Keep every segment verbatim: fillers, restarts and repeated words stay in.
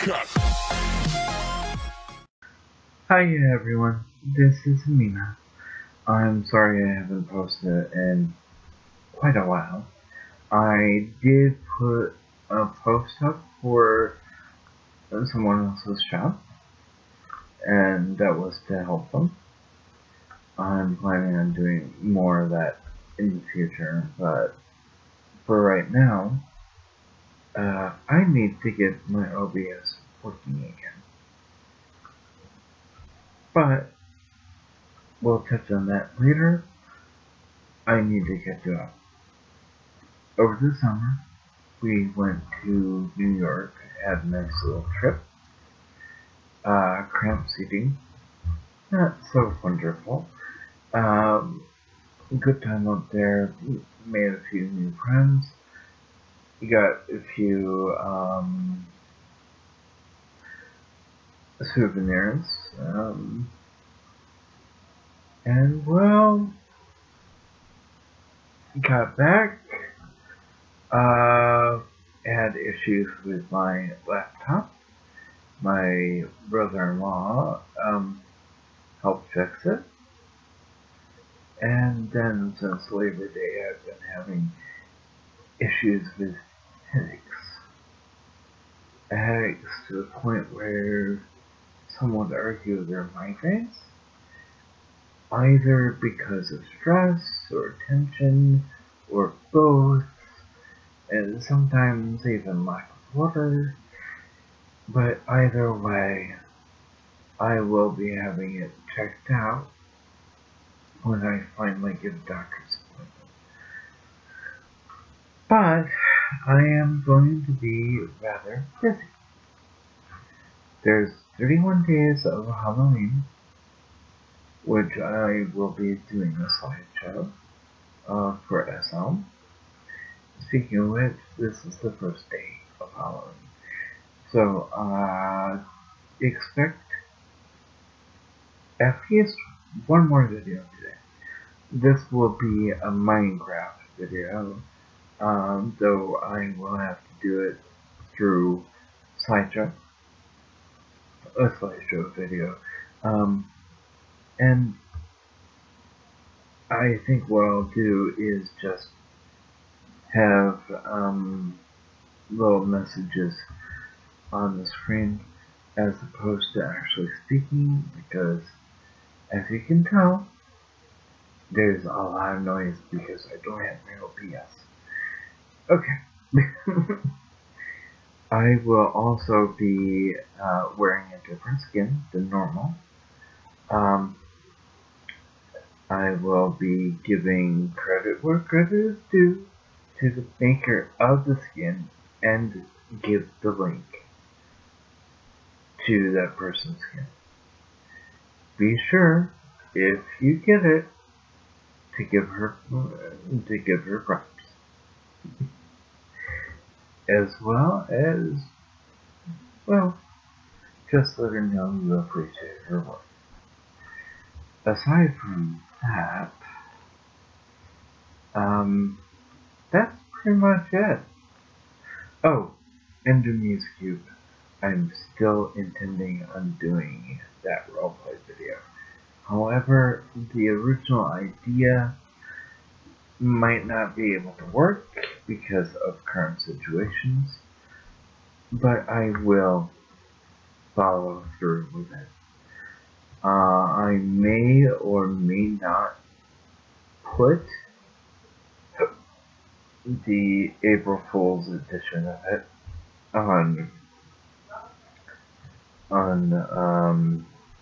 Hellcat. Hi everyone, this is Amina. I'm sorry I haven't posted in quite a while. I did put a post up for someone else's shop, and that was to help them. I'm planning on doing more of that in the future, but for right now, uh, I need to get my O B S working again. But we'll touch on that later. I need to get you up. Over the summer, we went to New York, had a nice little trip. Uh, cramped seating, not so wonderful. Um, good time up there, made a few new friends. You got a few um, souvenirs. Um, and well, got back. Uh, had issues with my laptop. My brother-in-law um, helped fix it. And then since Labor Day, I've been having issues with headaches. Headaches to the point where some would argue they're migraines, either because of stress or tension or both, and sometimes even lack of water. But either way, I will be having it checked out when I finally get a doctor's appointment. But I am going to be rather busy. There's thirty-one days of Halloween, which I will be doing a slideshow uh, for S L. Speaking of which, this is the first day of Halloween. So, uh, expect at least one more video today. This will be a Minecraft video, um, though I will have to do it through slideshow, a slideshow video. Um, and I think what I'll do is just have um, little messages on the screen as opposed to actually speaking, because as you can tell, there's a lot of noise because I don't have my O B S. Okay. I will also be uh, wearing a different skin than normal. Um, I will be giving credit where credit is due to the maker of the skin and give the link to that person's skin. Be sure, if you get it, to give her to give her props, as well as, well, just let her know you appreciate her work. Aside from that, um, that's pretty much it. Oh, Ender Music Cube. I'm still intending on doing that roleplay video. However, the original idea might not be able to work because of current situations, but I will follow through with it. Uh, I may or may not put the April Fool's edition of it on on um,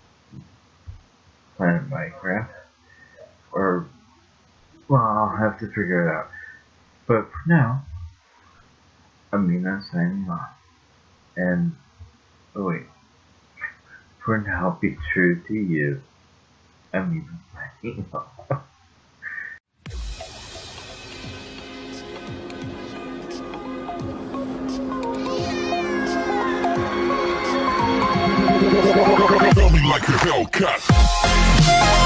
Planet Minecraft, or, well, I'll have to figure it out. But for now, Amina signing off. And, oh wait, for now, be true to you. Amina signing off. Tell me like a Hellcat.